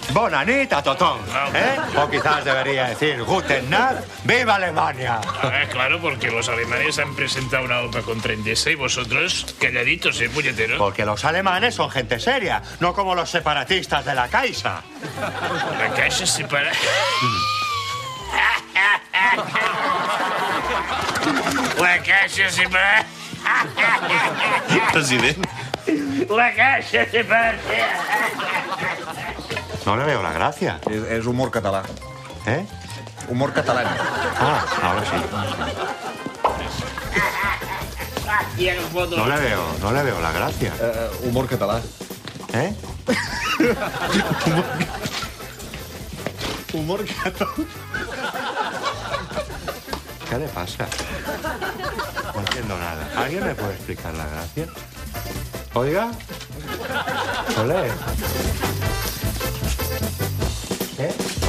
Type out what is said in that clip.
Bona nit a tothom, ¿eh? O quizás debería decir Guten Nacht, ¡viva Alemania! Claro, porque los alemanes han presentado una OPA contra Endesa y vosotros calladitos, puñetero. Porque los alemanes son gente seria, no como los separatistas de la Caixa. La Caixa separa... La Caixa separa... President. La Caixa separa... No le veo la gracia. És humor català. ¿Eh? Humor català. Ah, ahora sí. No le veo la gracia. Humor català. ¿Eh? Humor català. ¿Qué le pasa? No entiendo nada. ¿Alguien me puede explicar la gracia? Oiga. Olé. ¿Qué?